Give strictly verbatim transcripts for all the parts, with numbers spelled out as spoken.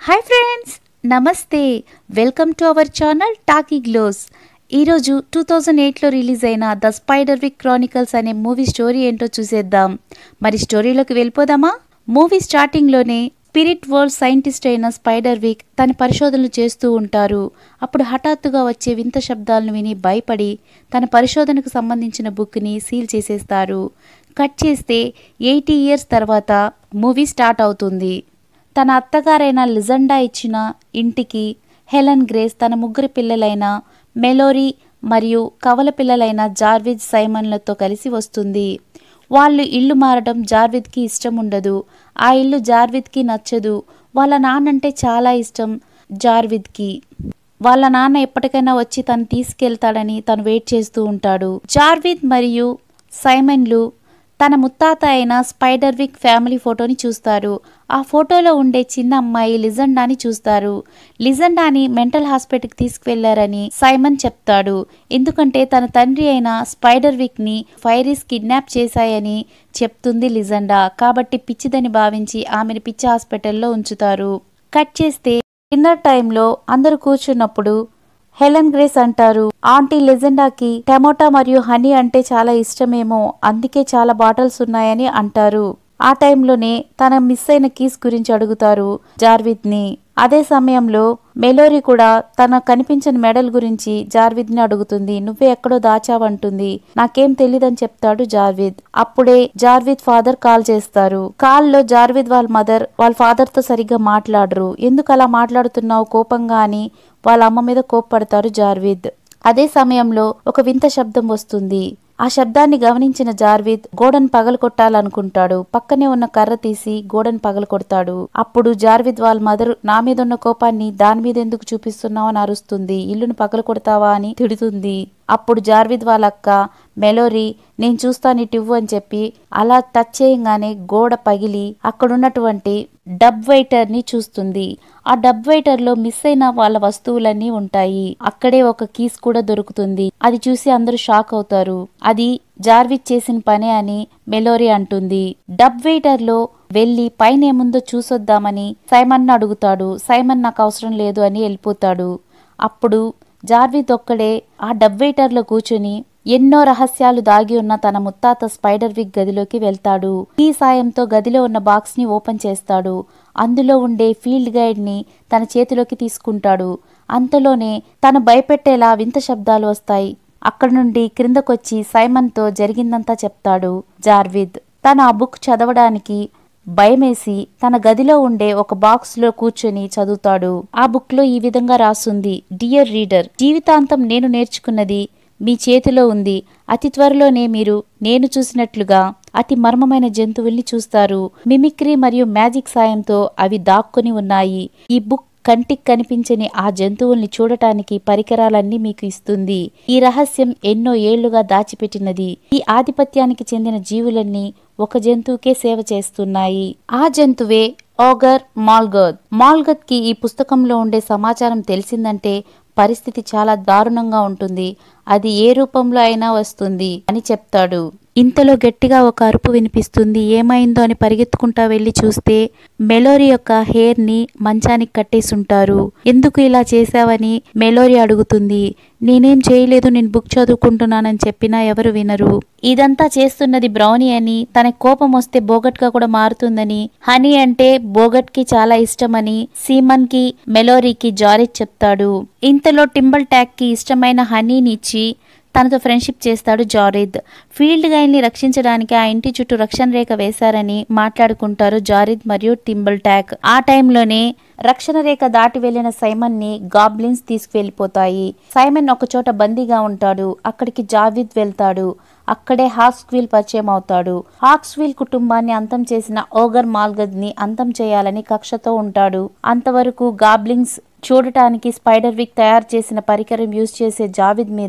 Hi friends, నమస్తే. Welcome to our channel టాకీగ్లోస్. ఈరోజు టూ థౌజండ్ ఎయిట్లో రిలీజ్ అయిన ద స్పైడర్విక్ క్రానికల్స్ అనే మూవీ స్టోరీ ఏంటో చూసేద్దాం. మరి స్టోరీలోకి వెళ్ళిపోదామా? మూవీ స్టార్టింగ్లోనే స్పిరిట్ వరల్డ్ సైంటిస్ట్ అయిన స్పైడర్విక్ తన పరిశోధనలు చేస్తూ ఉంటారు. అప్పుడు హఠాత్తుగా వచ్చే వింత శబ్దాలను విని భయపడి తన పరిశోధనకు సంబంధించిన బుక్ని సీల్ చేసేస్తారు. కట్ చేస్తే ఎయిటీ ఇయర్స్ తర్వాత మూవీ స్టార్ట్ అవుతుంది. తన అత్తగారైన లిజండా ఇచ్చిన ఇంటికి హెలెన్ గ్రేస్ తన ముగ్గురు పిల్లలైన మెలోరీ మరియు కవల పిల్లలైన జార్విద్ సైమన్లతో కలిసి వస్తుంది. వాళ్ళు ఇల్లు మారడం జార్విద్కి ఇష్టం ఉండదు. ఆ ఇల్లు జార్విద్కి నచ్చదు. వాళ్ళ నాన్నంటే చాలా ఇష్టం జార్విద్కి. వాళ్ళ నాన్న ఎప్పటికైనా వచ్చి తను తీసుకెళ్తాడని తను వెయిట్ చేస్తూ ఉంటాడు. జార్విద్ మరియు సైమన్లు తన ముత్తాత అయిన స్పైడర్విక్ ఫ్యామిలీ ఫోటోని చూస్తారు. ఆ ఫోటోలో ఉండే చిన్న అమ్మాయి లిజండాని చూస్తారు. లిజండాని మెంటల్ హాస్పిటల్కి తీసుకువెళ్లారని సైమన్ చెప్తాడు. ఎందుకంటే తన తండ్రి అయిన స్పైడర్విక్ని ఫైరీస్ కిడ్నాప్ చేశాయని చెప్తుంది లిజండా. కాబట్టి పిచ్చిదని భావించి ఆమెను పిచ్చి హాస్పిటల్లో ఉంచుతారు. కట్ చేస్తే డిన్నర్ టైంలో అందరూ కూర్చున్నప్పుడు హెలెన్ గ్రేస్ అంటారు, ఆంటీ లెజెండాకి టమోటా మరియు హనీ అంటే చాలా ఇష్టమేమో, అందుకే చాలా బాటిల్స్ ఉన్నాయని అంటారు. ఆ టైంలోనే తన మిస్ అయిన కీస్ గురించి అడుగుతారు జార్విద్ని. అదే సమయంలో మెలోరీ కూడా తన కనిపించిన మెడల్ గురించి జార్విద్ని అడుగుతుంది. నువ్వే ఎక్కడో దాచావంటుంది. నాకేం తెలీదని చెప్తాడు జార్విద్. అప్పుడే జార్విద్ ఫాదర్ కాల్ చేస్తారు. కాల్లో జార్విద్ వాళ్ళ మదర్ వాళ్ళ ఫాదర్ తో సరిగ్గా మాట్లాడరు. ఎందుకు అలా మాట్లాడుతున్నావు కోపంగా అని వాళ్ళ అమ్మ మీద కోప్పడతారు జార్విద్. అదే సమయంలో ఒక వింత శబ్దం వస్తుంది. ఆ శబ్దాన్ని గమనించిన జార్విద్ గోడను పగలు కొట్టాలనుకుంటాడు. పక్కనే ఉన్న కర్ర తీసి గోడను పగలు కొడతాడు. అప్పుడు జార్విద్ వాళ్ళ మదర్ నా మీద ఉన్న కోపాన్ని దాని మీద ఎందుకు చూపిస్తున్నావు అని అరుస్తుంది. ఇల్లును పగలు కొడతావా అని తిడుతుంది. అప్పుడు జార్విద్ వాళ్ళ అక్క మెలోరీ నేను చూస్తాను ఇటివ్వు అని చెప్పి అలా టచ్ చేయగానే గోడ పగిలి అక్కడున్నటువంటి డబ్ వెయిటర్ ని చూస్తుంది. ఆ డబ్ వెయిటర్ లో మిస్ అయిన వాళ్ళ వస్తువులన్నీ ఉంటాయి. అక్కడే ఒక కీస్ కూడా దొరుకుతుంది. అది చూసి అందరూ షాక్ అవుతారు. అది జార్విద్ చేసిన పనే అని మెలోరీ అంటుంది. డబ్ వెయిటర్ లో వెళ్లి పైన ఏముందో చూసొద్దామని సైమన్ అడుగుతాడు. సైమన్ నాకు అవసరం లేదు అని వెళ్ళిపోతాడు. అప్పుడు జార్విద్ ఒక్కడే ఆ డబ్ వెయిటర్ లో కూర్చుని ఎన్నో రహస్యాలు దాగి ఉన్న తన ముత్తాత స్పైడర్విక్ గదిలోకి వెళ్తాడు. ఈ సాయంతో గదిలో ఉన్న బాక్స్ ని ఓపెన్ చేస్తాడు. అందులో ఉండే ఫీల్డ్ గైడ్ ని తన చేతిలోకి తీసుకుంటాడు. అంతలోనే తను భయపెట్టేలా వింత శబ్దాలు వస్తాయి. అక్కడ నుండి క్రిందకొచ్చి సైమన్ తో జరిగిందంతా చెప్తాడు జార్విద్. తను ఆ బుక్ చదవడానికి భయమేసి తన గదిలో ఉండే ఒక బాక్స్ లో కూర్చొని చదువుతాడు. ఆ బుక్ లో ఈ విధంగా రాసుంది, డియర్ రీడర్, జీవితాంతం నేను నేర్చుకున్నది మీ చేతిలో ఉంది. అతి త్వరలోనే మీరు నేను చూసినట్లుగా అతి మర్మమైన జంతువుల్ని చూస్తారు. మిమిక్రీ మరియు మ్యాజిక్ సాయంతో అవి దాక్కుని ఉన్నాయి. ఈ బుక్ కంటికి కనిపించని ఆ జంతువుల్ని చూడటానికి పరికరాలన్నీ మీకు ఇస్తుంది. ఈ రహస్యం ఎన్నో ఏళ్లుగా దాచిపెట్టినది. ఈ ఆధిపత్యానికి చెందిన జీవులన్నీ ఒక జంతువుకే సేవ చేస్తున్నాయి. ఆ జంతువే ఓగర్ మాల్గద్. మాల్గద్ కి ఈ పుస్తకంలో ఉండే సమాచారం తెలిసిందంటే పరిస్థితి చాలా దారుణంగా ఉంటుంది. అది ఏ రూపంలో అయినా వస్తుంది అని చెప్తాడు. ఇంతలో గట్టిగా ఒక అరుపు వినిపిస్తుంది. ఏమైందో అని పరిగెత్తుకుంటా వెళ్లి చూస్తే మెలోరీ యొక్క హెయిర్ ని మంచానికి కట్టేసుంటారు. ఎందుకు ఇలా చేశావని మెలోరీ అడుగుతుంది. నేనేం చేయలేదు, నేను బుక్ చదువుకుంటున్నానని చెప్పినా ఎవరు వినరు. ఇదంతా చేస్తున్నది బ్రౌనీ అని, తన కోపం వస్తే బోగట్ గా కూడా మారుతుందని, హనీ అంటే బోగట్ కి చాలా ఇష్టమని సీమన్ కి మెలోరీకి జార్విద్ చెప్తాడు. ఇంతలో టింబల్ ట్యాక్ కి ఇష్టమైన హనీని ఇచ్చి తనతో ఫ్రెండ్షిప్ చేస్తాడు జార్విద్. ఫీల్డ్ గైడ్ ని రక్షించడానికి ఆ ఇంటి చుట్టూ రక్షణ రేఖ వేశారని మాట్లాడుకుంటారు జార్విద్ మరియు టింబల్ ట్యాక్. ఆ టైంలోనే రక్షణ రేఖ దాటి వెళ్లిన సైమన్ ని గాబ్లిన్స్ తీసుకువెళ్లిపోతాయి. సైమన్ ఒక చోట బందీగా ఉంటాడు. అక్కడికి జార్విద్ వెళ్తాడు. అక్కడే హాక్స్విల్ పరిచయం అవుతాడు. హాక్స్విల్ కుటుంబాన్ని అంతం చేసిన ఓగర్ మాల్గద్ ని అంతం చేయాలని కక్షతో ఉంటాడు. అంతవరకు గాబ్లిన్స్ చూడటానికి స్పైడర్విక్ తయారు చేసిన పరికరం యూజ్ చేసే జార్విద్ మీద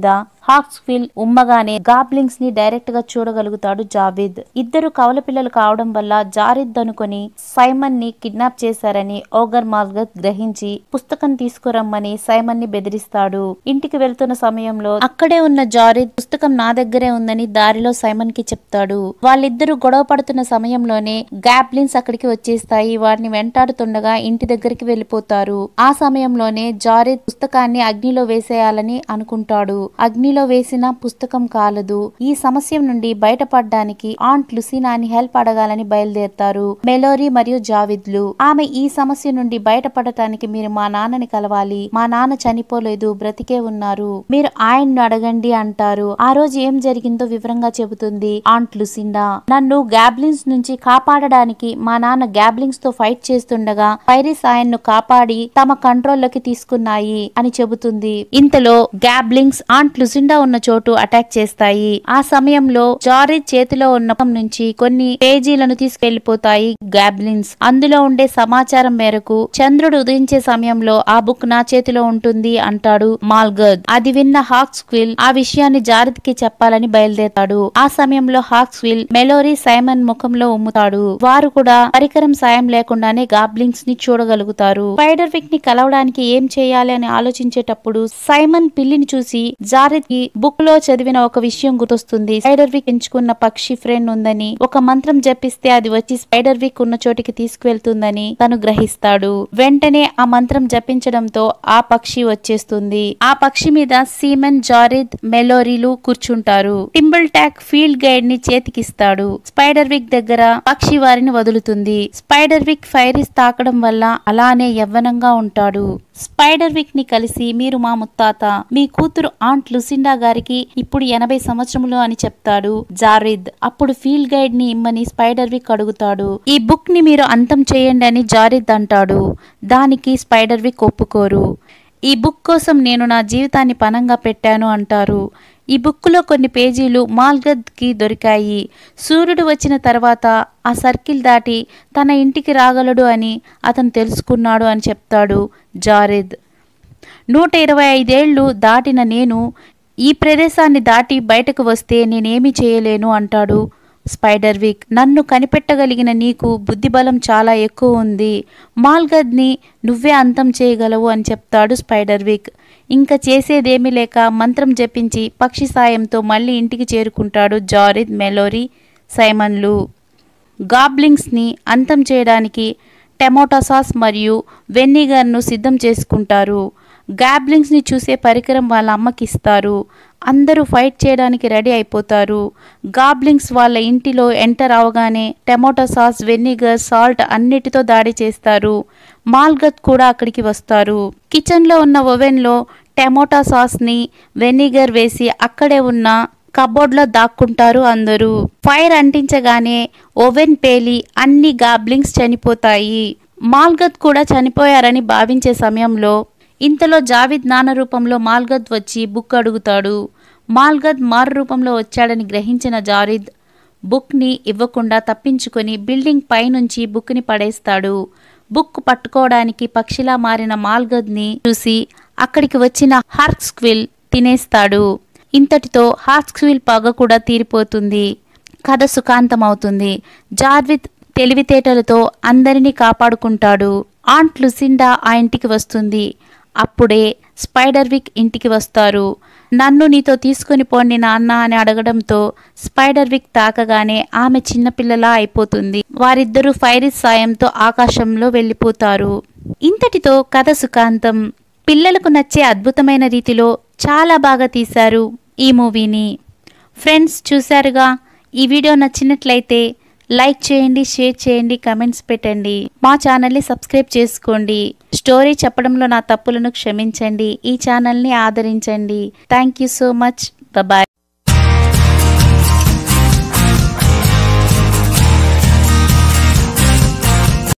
హాక్స్విల్ ఉమ్మగానే గాబ్లింగ్స్ ని డైరెక్ట్ గా చూడగలుగుతాడు జావేద్. ఇద్దరు కవల పిల్లలు కావడం వల్ల జారిద్ అనుకుని సైమన్ ని కిడ్నాప్ చేశారని ఓగర్ మాల్గత్ గ్రహించి పుస్తకం తీసుకురమ్మని సైమన్ ని బెదిరిస్తాడు. ఇంటికి వెళ్తున్న సమయంలో అక్కడే ఉన్న జారిద్ పుస్తకం నా దగ్గరే ఉందని దారిలో సైమన్ కి చెప్తాడు. వాళ్ళిద్దరూ గొడవ పడుతున్న సమయంలోనే గాబ్లిన్స్ అక్కడికి వచ్చేస్తాయి. వారిని వెంటాడుతుండగా ఇంటి దగ్గరికి వెళ్లిపోతారు. ఆ సమయంలోనే జారిద్ పుస్తకాన్ని అగ్నిలో వేసేయాలని అనుకుంటాడు. అగ్నిలో వేసిన పుస్తకం కాలదు. ఈ సమస్య నుండి బయటపడడానికి ఆంట్ లుసినాని హెల్ప్ అడగాలని బయలుదేరతారు మెలోరీ మరియు జావిద్లు. ఆమె ఈ సమస్య నుండి బయటపడటానికి మీరు మా నాన్నని కలవాలి. మా నాన్న చనిపోలేదు, బ్రతికే ఉన్నారు. మీరు ఆయన్ను అడగండి అంటారు. ఆ రోజు ఏం జరిగిందో వివరంగా చెబుతుంది ఆంట్ లుసిండా. నన్ను గ్యాబ్లిన్స్ నుంచి కాపాడడానికి మా నాన్న గ్యాబ్లిన్స్ తో ఫైట్ చేస్తుండగా పైరిస్ ఆయన్ను కాపాడి తమ కంట్రోల్లోకి తీసుకున్నాయి అని చెబుతుంది. ఇంతలో గ్యాబ్లింగ్స్ ఆంట్ లుసిండా ఉన్న చోటు అటాక్ చేస్తాయి. ఆ సమయంలో జారిద్ చేతిలో ఉన్న నుంచి కొన్ని పేజీలను తీసుకెళ్లిపోతాయి గ్యాబ్లిన్స్. అందులో ఉండే సమాచారం మేరకు చంద్రుడు ఉదయించే సమయంలో ఆ బుక్ నా చేతిలో ఉంటుంది అంటాడు మాల్గద్. అది విన్న హాక్స్విల్ ఆ విషయాన్ని జారిద్ కి చెప్పాలని బయలుదేరతాడు. ఆ సమయంలో హాక్స్విల్ మెలోరీ సైమన్ ముఖంలో ఉమ్ముతాడు. వారు కూడా పరికరం సాయం లేకుండానే గాబ్లింగ్స్ ని చూడగలుగుతారు. స్పైడర్విక్ ని కలవడానికి ఏం చేయాలి అని ఆలోచించేటప్పుడు సైమన్ పిల్లిని చూసి జారిద్ కి బుక్ లో చదివిన ఒక విషయం గుర్తొస్తుంది. స్పైడర్విక్ ఎంచుకున్న పక్షి ఫ్రెండ్ ఉందని, ఒక మంత్రం జపిస్తే అది వచ్చి స్పైడర్విక్ ఉన్న చోటికి తీసుకువెళ్తుందని తను గ్రహిస్తాడు. వెంటనే ఆ మంత్రం జపించడంతో ఆ పక్షి వచ్చేస్తుంది. ఆ పక్షి మీద సీమన్, జారిద్, మెలోరీలు కూర్చుంటారు. టింబుల్ టాక్ ఫీల్డ్ గైడ్ ని చేతికిస్తాడు. స్పైడర్విక్ దగ్గర పక్షి వారిని వదులుతుంది. స్పైడర్విక్ ఫైరిస్ తాకడం వల్ల అలానే యవ్వనంగా ఉంటాడు. స్పైడర్విక్ ని కలిసి మీరు మా ముత్తాత, మీ కూతురు ఆంట్ లుసిండా గారికి ఇప్పుడు ఎనభై సంవత్సరములు అని చెప్తాడు జారిద్. అప్పుడు ఫీల్డ్ గైడ్ ని ఇమ్మని స్పైడర్విక్ అడుగుతాడు. ఈ బుక్ ని మీరు అంతం చేయండి అని జారిద్ అంటాడు. దానికి స్పైడర్విక్ ఒప్పుకోరు. ఈ బుక్ కోసం నేను నా జీవితాన్ని పణంగా పెట్టాను అంటారు. ఈ బుక్కులో కొన్ని పేజీలు మాల్గద్ కి దొరికాయి. సూర్యుడు వచ్చిన తర్వాత ఆ సర్కిల్ దాటి తన ఇంటికి రాగలడు అని అతను తెలుసుకున్నాడు అని చెప్తాడు జారిద్. నూట ఇరవై ఐదేళ్లు దాటిన నేను ఈ ప్రదేశాన్ని దాటి బయటకు వస్తే నేనేమీ చేయలేను అంటాడు స్పైడర్విక్. నన్ను కనిపెట్టగలిగిన నీకు బుద్ధిబలం చాలా ఎక్కువ ఉంది. మాల్గద్ ని నువ్వే అంతం చేయగలవు అని చెప్తాడు స్పైడర్విక్. ఇంకా చేసేదేమీ లేక మంత్రం జపించి పక్షి సాయంతో మళ్ళీ ఇంటికి చేరుకుంటాడు జారిద్, మెలోరీ, సైమన్లు. గాబ్లింగ్స్ ని అంతం చేయడానికి టమోటా సాస్ మరియు వెనిగర్ను సిద్ధం చేసుకుంటారు. గాబ్లింగ్స్ ని చూసే పరికరం వాళ్ళ అమ్మకి ఇస్తారు. అందరూ ఫైట్ చేయడానికి రెడీ అయిపోతారు. గాబ్లింగ్స్ వాళ్ళ ఇంటిలో ఎంటర్ అవగానే టమోటా సాస్, వెనిగర్, సాల్ట్ అన్నిటితో దాడి చేస్తారు. మాల్గత్ కూడా అక్కడికి వస్తారు. కిచెన్ లో ఉన్న ఓవెన్ లో టమోటా సాస్ ని వెనిగర్ వేసి అక్కడే ఉన్న కబోర్డ్ లో దాక్కుంటారు అందరూ. ఫైర్ అంటించగానే ఓవెన్ పేలి అన్ని గాబ్లింగ్స్ చనిపోతాయి. మాల్గత్ కూడా చనిపోయారని భావించే సమయంలో ఇంతలో జావిద్ నాన్న రూపంలో మాల్గద్ వచ్చి బుక్ అడుగుతాడు. మాల్గద్ మారు రూపంలో వచ్చాడని గ్రహించిన జారిద్ బుక్ ని ఇవ్వకుండా తప్పించుకొని బిల్డింగ్ పైనుంచి బుక్ ని పడేస్తాడు. బుక్ పట్టుకోవడానికి పక్షిలా మారిన మాల్గద్ ని చూసి అక్కడికి వచ్చిన హాక్స్విల్ తినేస్తాడు. ఇంతటితో హాక్స్విల్ పగ కూడా తీరిపోతుంది. కథ సుఖాంతమవుతుంది. జార్విద్ తెలివితేటలతో అందరినీ కాపాడుకుంటాడు. ఆంట్ లుసిండా ఆ ఇంటికి వస్తుంది. అప్పుడే స్పైడర్విక్ ఇంటికి వస్తారు. నన్ను నీతో తీసుకుని పోండి నాన్న అని అడగడంతో స్పైడర్విక్ తాకగానే ఆమె చిన్నపిల్లలా అయిపోతుంది. వారిద్దరూ ఫైరిస్ సాయంతో ఆకాశంలో వెళ్ళిపోతారు. ఇంతటితో కథ సుఖాంతం. పిల్లలకు నచ్చే అద్భుతమైన రీతిలో చాలా బాగా తీశారు ఈ మూవీని. ఫ్రెండ్స్ చూశారుగా. ఈ వీడియో నచ్చినట్లయితే లైక్ చేయండి, షేర్ చేయండి, కమెంట్స్ పెట్టండి. మా ఛానల్ని సబ్స్క్రైబ్ చేసుకోండి. స్టోరీ చెప్పడంలో నా తప్పులను క్షమించండి. ఈ ఛానల్ని ఆదరించండి. Thank you so much. Bye.